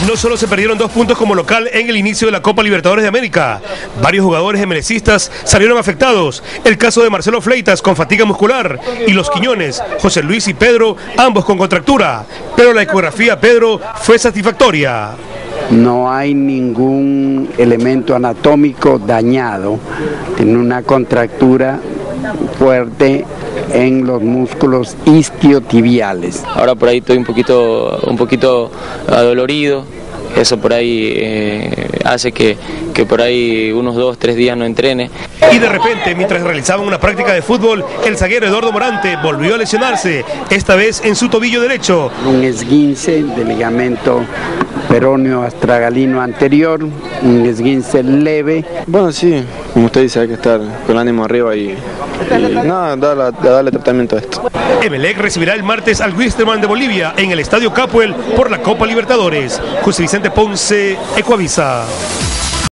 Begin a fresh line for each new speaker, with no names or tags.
No solo se perdieron 2 puntos como local en el inicio de la Copa Libertadores de América, varios jugadores MLCistas salieron afectados. El caso de Marcelo Fleitas con fatiga muscular y los Quiñones, José Luis y Pedro, ambos con contractura, pero la ecografía Pedro fue satisfactoria.
No hay ningún elemento anatómico dañado, tiene una contractura fuerte en los músculos isquiotibiales.
Ahora por ahí estoy un poquito adolorido, eso por ahí hace que por ahí unos 2-3 días no entrene.
Y de repente, mientras realizaban una práctica de fútbol, el zaguero Eduardo Morante volvió a lesionarse, esta vez en su tobillo derecho.
Un esguince de ligamento peroneo astragalino anterior, un esguince leve.
Bueno, sí, como usted dice, hay que estar con el ánimo arriba y nada, darle tratamiento a esto.
Emelec recibirá el martes al Wilstermann de Bolivia en el Estadio Capuel por la Copa Libertadores. José Vicente Ponce, Ecuavisa.